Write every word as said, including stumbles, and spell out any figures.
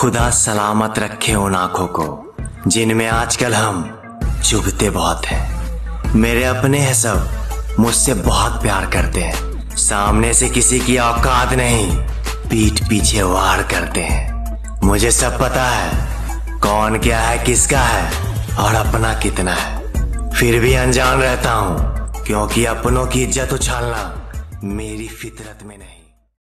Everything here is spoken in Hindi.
खुदा सलामत रखे उन आंखों को जिनमें आजकल हम चुभते बहुत हैं। मेरे अपने हैं सब, मुझसे बहुत प्यार करते हैं। सामने से किसी की औकात नहीं, पीठ पीछे वार करते हैं। मुझे सब पता है कौन क्या है, किसका है और अपना कितना है। फिर भी अनजान रहता हूँ क्योंकि अपनों की इज्जत उछालना मेरी फितरत में नहीं।